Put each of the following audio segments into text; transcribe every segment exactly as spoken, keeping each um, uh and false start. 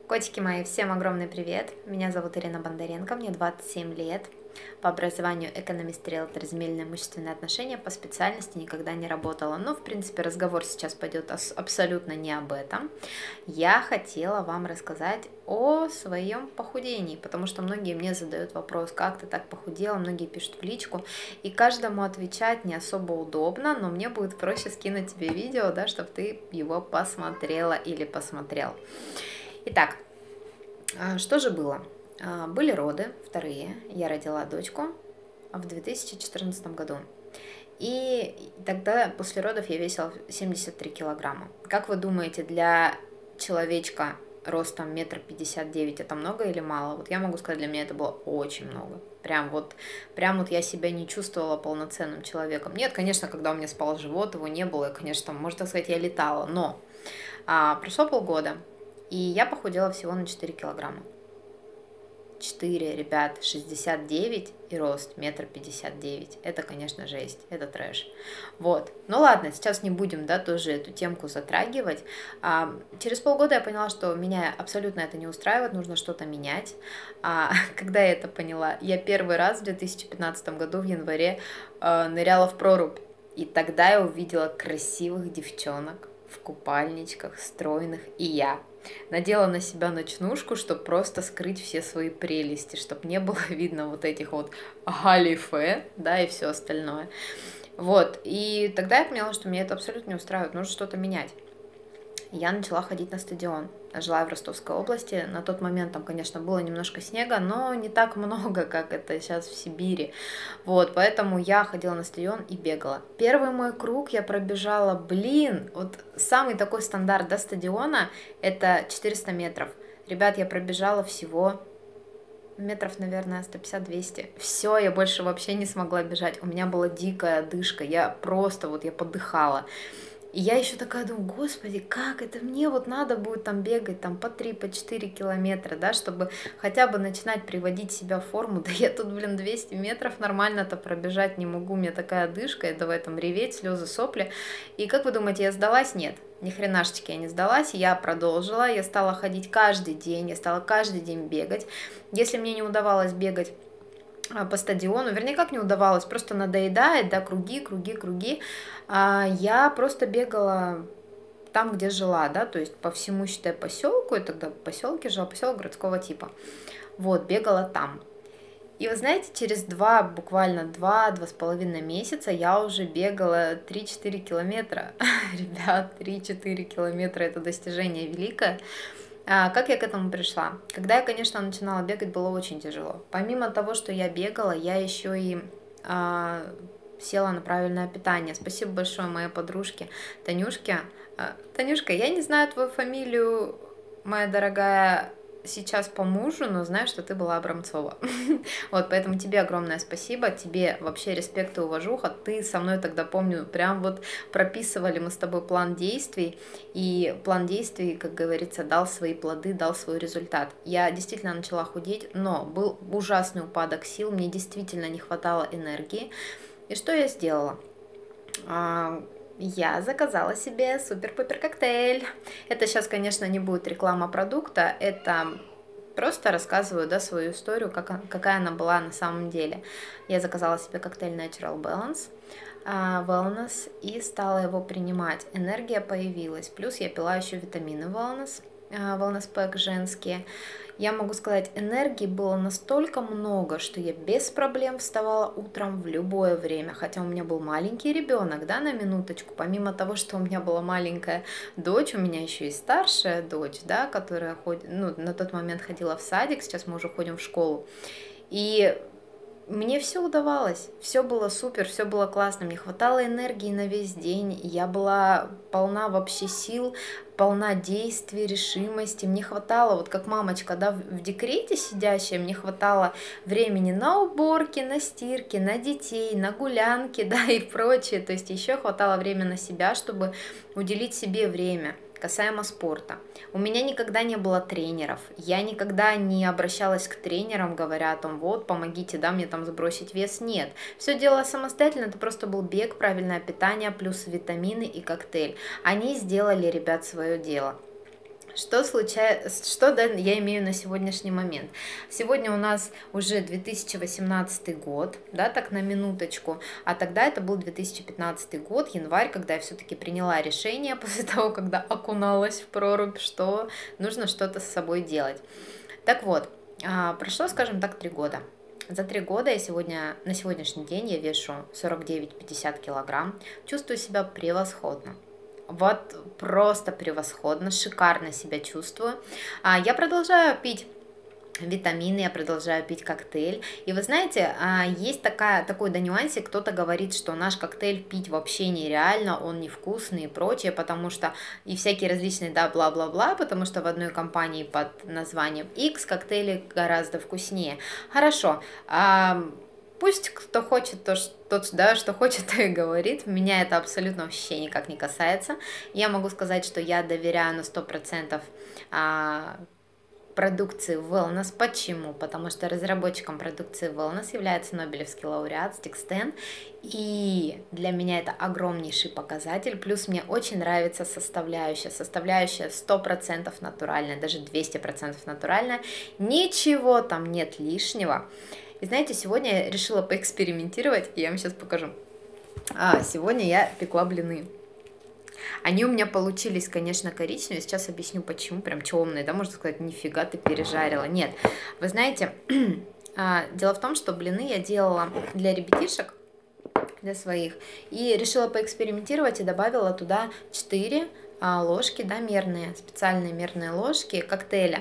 Котики мои, всем огромный привет! Меня зовут Ирина Бондаренко, мне двадцать семь лет. По образованию экономист-риэлтор, земельные имущественные отношения, по специальности никогда не работала. Но, в принципе, разговор сейчас пойдет абсолютно не об этом. Я хотела вам рассказать о своем похудении, потому что многие мне задают вопрос, как ты так похудела, многие пишут в личку, и каждому отвечать не особо удобно, но мне будет проще скинуть тебе видео, да, чтобы ты его посмотрела или посмотрел. Итак, что же было? Были роды, вторые, я родила дочку в две тысячи четырнадцатом году. И тогда после родов я весила семьдесят три килограмма. Как вы думаете, для человечка ростом метр пятьдесят девять это много или мало? Вот я могу сказать, для меня это было очень много. Прям вот, прям вот я себя не чувствовала полноценным человеком. Нет, конечно, когда у меня спал живот, его не было, и, конечно, можно так сказать, я летала. Но а, прошло полгода, и я похудела всего на четыре килограмма. четыре, ребят, шестьдесят девять и рост метр пятьдесят девять. Это, конечно, жесть, это трэш. Вот, ну ладно, сейчас не будем, да, тоже эту темку затрагивать. А, через полгода я поняла, что меня абсолютно это не устраивает, нужно что-то менять. А, когда я это поняла? Я первый раз в две тысячи пятнадцатом году в январе а, ныряла в прорубь. И тогда я увидела красивых девчонок в купальничках, стройных, и я надела на себя ночнушку, чтобы просто скрыть все свои прелести, чтобы не было видно вот этих вот галифе, да, и все остальное. Вот, и тогда я поняла, что меня это абсолютно не устраивает, нужно что-то менять. Я начала ходить на стадион. Жила в Ростовской области. На тот момент там, конечно, было немножко снега, но не так много, как это сейчас в Сибири. Вот, поэтому я ходила на стадион и бегала. Первый мой круг я пробежала, блин, вот самый такой стандарт, да, стадиона, это четыреста метров. Ребят, я пробежала всего метров, наверное, сто пятьдесят — двести. Все, я больше вообще не смогла бежать. У меня была дикая одышка, я просто вот, я подыхала. И я еще такая думаю, господи, как это мне вот надо будет там бегать там по три, по четыре километра, да, чтобы хотя бы начинать приводить себя в форму. Да я тут, блин, двести метров нормально-то пробежать не могу, у меня такая одышка, и давай там реветь, слезы, сопли. И как вы думаете, я сдалась? Нет. Ни хренашечки я не сдалась, я продолжила, я стала ходить каждый день, я стала каждый день бегать. Если мне не удавалось бегать по стадиону, вернее, как не удавалось, просто надоедает, да, круги, круги, круги, я просто бегала там, где жила, да, то есть по всему, считай, поселку, я тогда в поселке жила, поселок городского типа, вот, бегала там. И вы знаете, через два, буквально два-два с половиной месяца я уже бегала три-четыре километра, ребят, три-четыре километра, это достижение великое. А, как я к этому пришла? Когда я, конечно, начинала бегать, было очень тяжело. Помимо того, что я бегала, я еще и а, села на правильное питание. Спасибо большое моей подружке Танюшке. А, Танюшка, я не знаю твою фамилию, моя дорогая, сейчас по мужу, но знаю, что ты была Абрамцова. Вот, поэтому тебе огромное спасибо, тебе вообще респект и уважуха. Ты со мной тогда, помню, прям вот прописывали мы с тобой план действий, и план действий, как говорится, дал свои плоды, дал свой результат. Я действительно начала худеть, но был ужасный упадок сил, мне действительно не хватало энергии. И что я сделала? Я заказала себе супер-пупер коктейль. Это сейчас, конечно, не будет реклама продукта, это просто рассказываю, да, свою историю, как, какая она была на самом деле. Я заказала себе коктейль Natural Balance, Wellness, и стала его принимать. Энергия появилась, плюс я пила еще витамины Wellness, Wellness Pack женские. Я могу сказать, энергии было настолько много, что я без проблем вставала утром в любое время, хотя у меня был маленький ребенок, да, на минуточку, помимо того, что у меня была маленькая дочь, у меня еще и старшая дочь, да, которая ходит, ну, на тот момент ходила в садик, сейчас мы уже ходим в школу, и мне все удавалось, все было супер, все было классно, мне хватало энергии на весь день, я была полна вообще сил, полна действий, решимости, мне хватало, вот как мамочка, да, в декрете сидящая, мне хватало времени на уборки, на стирки, на детей, на гулянки, да, и прочее, то есть еще хватало времени на себя, чтобы уделить себе время. Касаемо спорта. У меня никогда не было тренеров, я никогда не обращалась к тренерам, говоря о том, вот, помогите, да, мне там сбросить вес. Нет, все делала самостоятельно, это просто был бег, правильное питание, плюс витамины и коктейль. Они сделали, ребят, свое дело. Что случается, что да, я имею на сегодняшний момент? Сегодня у нас уже две тысячи восемнадцатый год, да, так на минуточку, а тогда это был две тысячи пятнадцатый год, январь, когда я все-таки приняла решение после того, когда окуналась в прорубь, что нужно что-то с собой делать. Так вот, прошло, скажем так, три года. За три года я сегодня, на сегодняшний день я вешу сорок девять - пятьдесят килограмм, чувствую себя превосходно. Вот просто превосходно, шикарно себя чувствую. А, я продолжаю пить витамины, я продолжаю пить коктейль. И вы знаете, есть такая, такой да нюансик, кто-то говорит, что наш коктейль пить вообще нереально, он невкусный и прочее, потому что и всякие различные, да, бла-бла-бла, потому что в одной компании под названием X коктейли гораздо вкуснее. Хорошо, а, пусть кто хочет, то, тот, да, что хочет, то и говорит. Меня это абсолютно вообще никак не касается. Я могу сказать, что я доверяю на сто процентов а, продукции Wellness. Почему? Потому что разработчиком продукции Wellness является Нобелевский лауреат Стик Стэн. И для меня это огромнейший показатель. Плюс мне очень нравится составляющая. Составляющая сто процентов натуральная, даже двести процентов натуральная. Ничего там нет лишнего. И знаете, сегодня я решила поэкспериментировать, и я вам сейчас покажу. А, сегодня я пекла блины. Они у меня получились, конечно, коричневые. Сейчас объясню, почему. Прям темные, да, можно сказать, нифига ты пережарила. Нет, вы знаете, дело в том, что блины я делала для ребятишек, для своих, и решила поэкспериментировать и добавила туда четыре ложки, да, мерные, специальные мерные ложки коктейля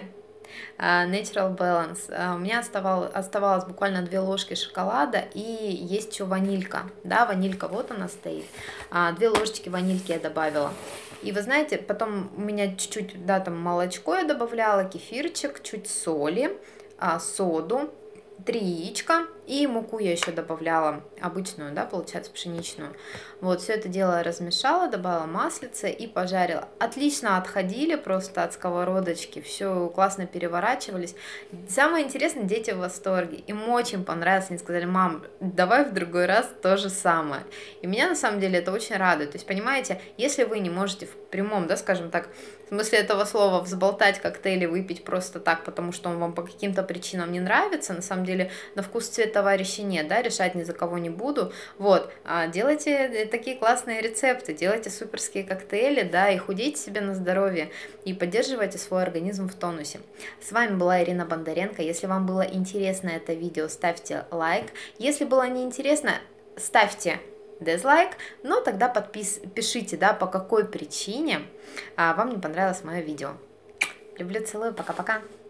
Natural Balance. У меня оставалось, оставалось буквально две ложки шоколада, и есть еще ванилька, да, ванилька вот она стоит, две ложечки ванильки я добавила. И вы знаете, потом у меня чуть-чуть, да, там молочко я добавляла, кефирчик, чуть соли, соду, три яичка, и муку я еще добавляла, обычную, да, получается, пшеничную. Вот, все это дело размешала, добавила маслице и пожарила. Отлично отходили просто от сковородочки, все классно переворачивались. Самое интересное, дети в восторге, им очень понравилось, они сказали: мам, давай в другой раз то же самое. И меня на самом деле это очень радует. То есть, понимаете, если вы не можете в прямом, да, скажем так, в смысле этого слова, взболтать коктейль и выпить просто так, потому что он вам по каким-то причинам не нравится, на самом деле на вкус цвет товарищей нет, да, решать ни за кого не буду, вот, а делайте такие классные рецепты, делайте суперские коктейли, да, и худейте себе на здоровье, и поддерживайте свой организм в тонусе. С вами была Ирина Бондаренко. Если вам было интересно это видео, ставьте лайк, если было неинтересно, ставьте дизлайк, но тогда подпис... пишите, да, по какой причине а, вам не понравилось мое видео. Люблю, целую, пока-пока.